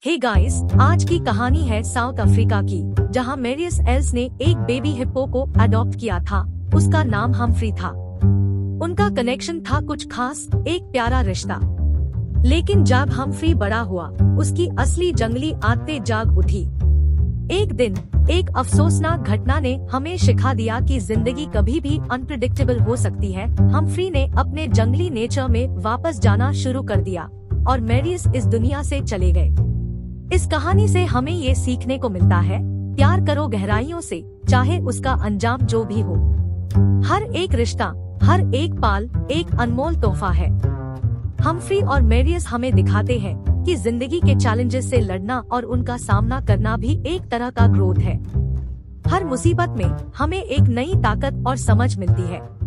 Hey guys, आज की कहानी है साउथ अफ्रीका की, जहां मैरियस एल्स ने एक बेबी हिप्पो को अडॉप्ट किया था। उसका नाम हम्फ्री था। उनका कनेक्शन था कुछ खास, एक प्यारा रिश्ता। लेकिन जब हम्फ्री बड़ा हुआ, उसकी असली जंगली आदतें जाग उठी। एक दिन एक अफसोसनाक घटना ने हमें सिखा दिया कि जिंदगी कभी भी अनप्रिडिक्टेबल हो सकती है। हम्फ्री ने अपने जंगली नेचर में वापस जाना शुरू कर दिया और मैरियस इस दुनिया से चले गए। इस कहानी से हमें ये सीखने को मिलता है, प्यार करो गहराइयों से, चाहे उसका अंजाम जो भी हो। हर एक रिश्ता, हर एक पाल एक अनमोल तोहफा है। हम्फ्री और मैरियस हमें दिखाते हैं कि जिंदगी के चैलेंजेस से लड़ना और उनका सामना करना भी एक तरह का ग्रोथ है। हर मुसीबत में हमें एक नई ताकत और समझ मिलती है।